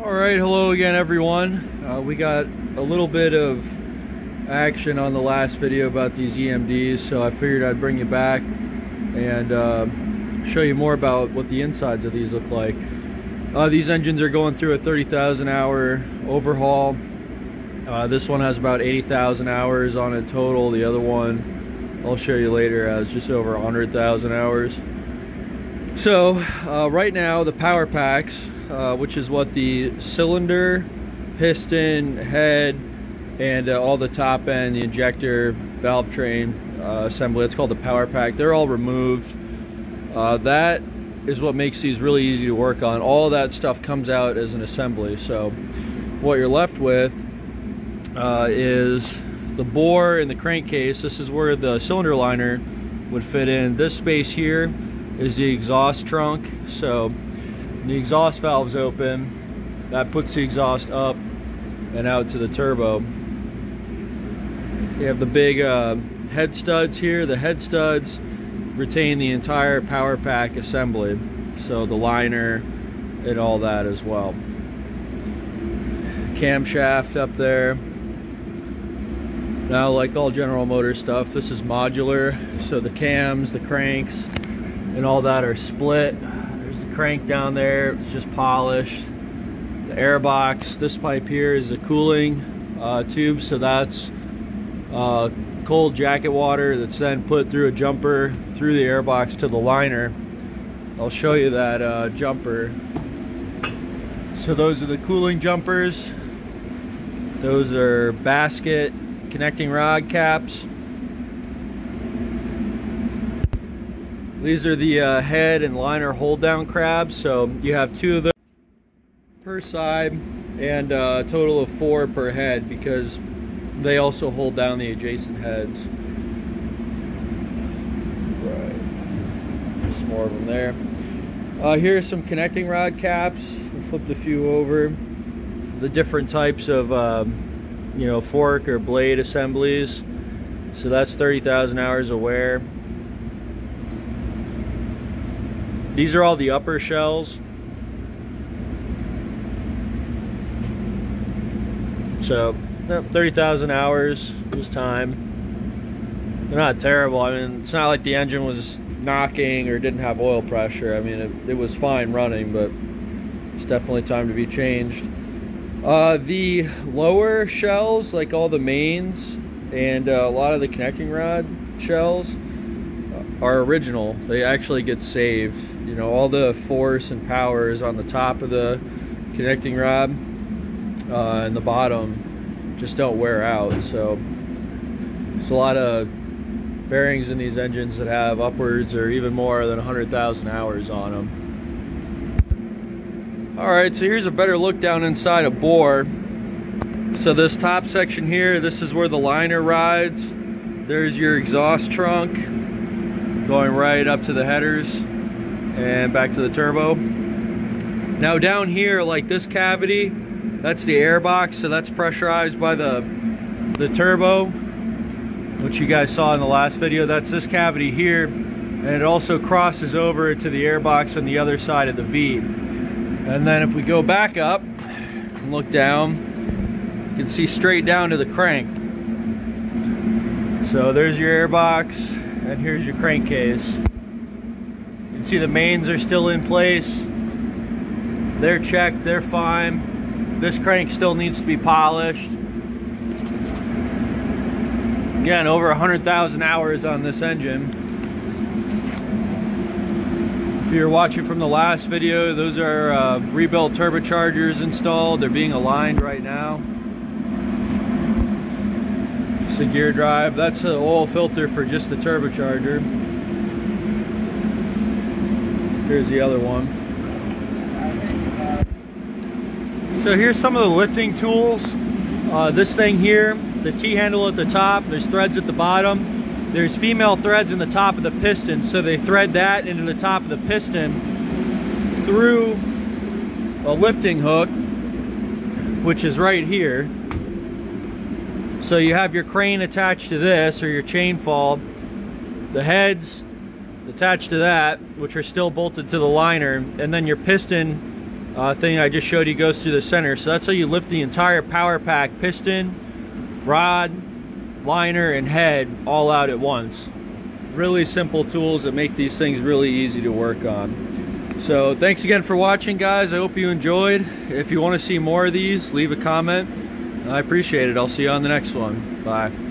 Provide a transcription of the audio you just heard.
Alright, hello again everyone. We got a little bit of action on the last video about these EMDs, so I figured I'd bring you back and show you more about what the insides of these look like. These engines are going through a 30,000 hour overhaul. This one has about 80,000 hours on it total. The other one I'll show you later has just over 100,000 hours. So right now the power packs, which is what the cylinder, piston, head, and all the top end, the injector, valve train assembly, it's called the power pack, they're all removed. That is what makes these really easy to work on. All that stuff comes out as an assembly. So what you're left with is the bore and the crankcase. This is where the cylinder liner would fit in. This space here is the exhaust trunk. So the exhaust valve's open, that puts the exhaust up and out to the turbo. You have the big head studs here. The head studs retain the entire power pack assembly, so the liner and all that as well. Camshaft up there. Now, like all General Motors stuff, this is modular, so the cams, the cranks, and all that are split. There's the crank down there, it's just polished. The air box, this pipe here is a cooling tube, so that's cold jacket water that's then put through a jumper through the air box to the liner. I'll show you that jumper. So those are the cooling jumpers. Those are basket connecting rod caps. These are the head and liner hold down crabs. So you have two of them per side and a total of 4 per head, because they also hold down the adjacent heads. Right, there's some more of them there. Here are some connecting rod caps. We flipped a few over. The different types of you know, fork or blade assemblies. So that's 30,000 hours of wear. These are all the upper shells. So 30,000 hours was time. They're not terrible. I mean, it's not like the engine was knocking or didn't have oil pressure. I mean, it was fine running, but it's definitely time to be changed. The lower shells, like all the mains and a lot of the connecting rod shells, are original. They actually get saved. You know, all the force and power is on the top of the connecting rod, and the bottom just don't wear out. So there's a lot of bearings in these engines that have upwards or even more than 100,000 hours on them. Alright, so here's a better look down inside a bore. So this top section here, this is where the liner rides. There's your exhaust trunk going right up to the headers and back to the turbo. Now down here, like this cavity, that's the air box, so that's pressurized by the turbo, which you guys saw in the last video. That's this cavity here, and it also crosses over to the air box on the other side of the V. And then if we go back up and look down, you can see straight down to the crank. So there's your air box, and here's your crankcase. You can see the mains are still in place. They're checked, they're fine. This crank still needs to be polished. Again, over 100,000 hours on this engine. If you're watching from the last video, those are rebuilt turbochargers installed. They're being aligned right now. It's a gear drive. That's the oil filter for just the turbocharger. Here's the other one. So here's some of the lifting tools. This thing here, the T-handle at the top, there's threads at the bottom. There's female threads in the top of the piston, so they thread that into the top of the piston through a lifting hook, which is right here. So you have your crane attached to this, or your chain fall. The heads attached to that, which are still bolted to the liner, and then your piston thing I just showed you goes through the center. So that's how you lift the entire power pack, piston, rod, liner, and head all out at once. Really simple tools that make these things really easy to work on. So thanks again for watching, guys. I hope you enjoyed. If you want to see more of these, leave a comment. I appreciate it. I'll see you on the next one. Bye.